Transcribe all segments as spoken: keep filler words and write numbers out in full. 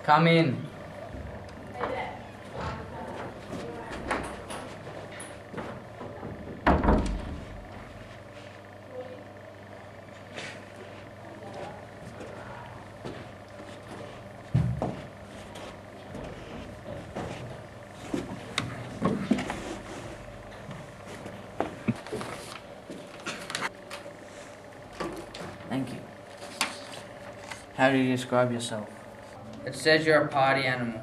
Come in. Thank you. How do you describe yourself? It says you're a party animal.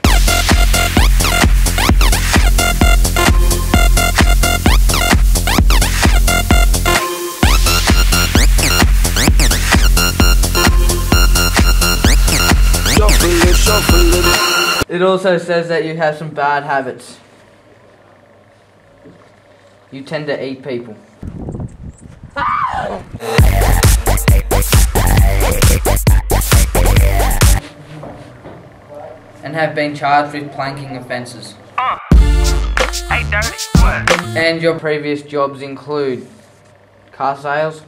It also says that you have some bad habits. You tend to eat people. And have been charged with planking offences. Uh, hey, dirty, what? And your previous jobs include car sales,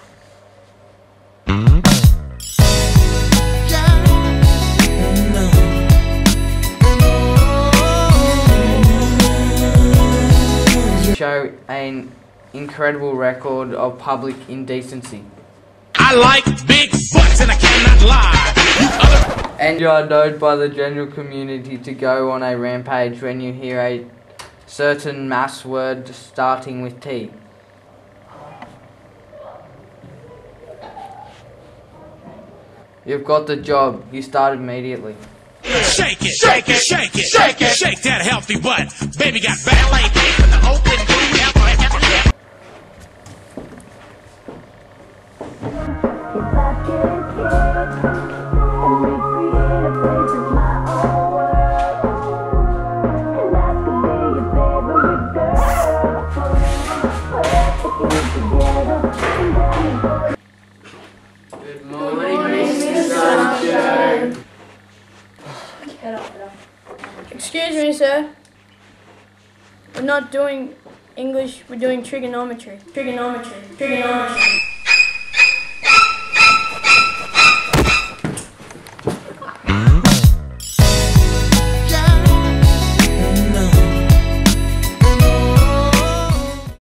show an incredible record of public indecency. I like big butts and I cannot lie. You other And you are known by the general community to go on a rampage when you hear a certain mass word starting with T. You've got the job. You start immediately. shake it, shake it, shake it, shake it, shake that healthy butt. Baby got ballet feet in the open blue. Good morning, Mister Sancho. Excuse me, sir. We're not doing English, we're doing trigonometry. Trigonometry. Trigonometry.